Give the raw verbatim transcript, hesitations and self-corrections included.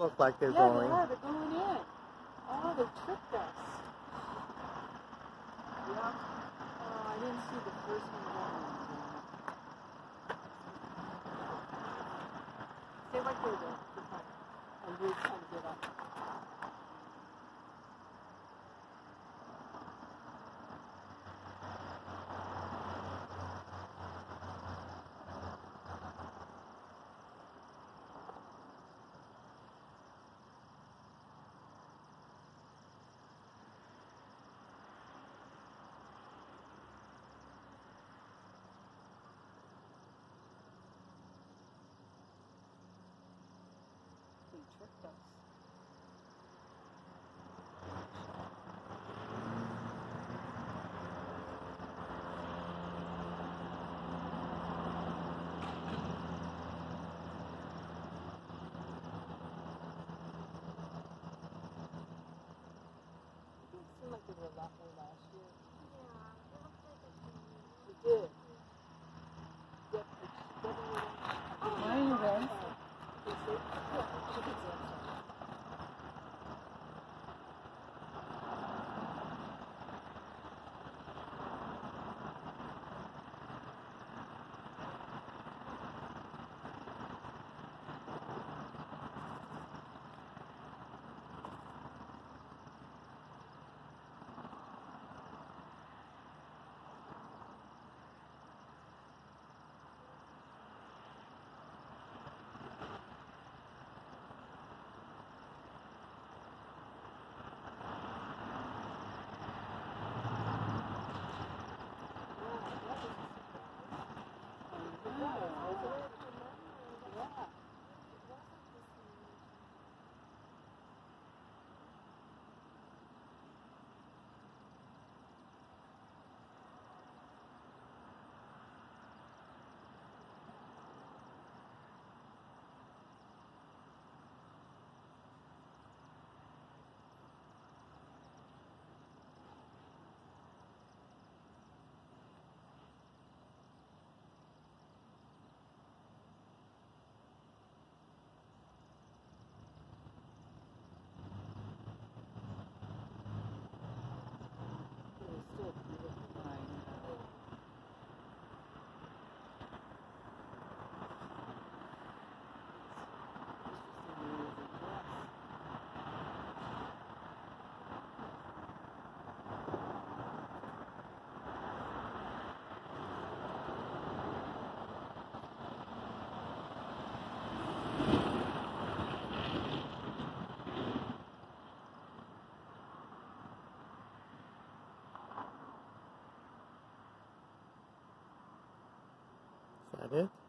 look like they're yeah, going. Yeah, they are. They're going in. Oh, they tricked us. Yeah. Oh, I didn't see the first one going. Stay right there, though. Just like, and we'll try to get up. They tricked us. It seemed like there were a lot more last year. Yeah, it looks like a chimney. It did. Yep, it's definitely. Oh, Why are you there? nice. Is it? Yeah, chickens outside. Still beautiful line. Is that it?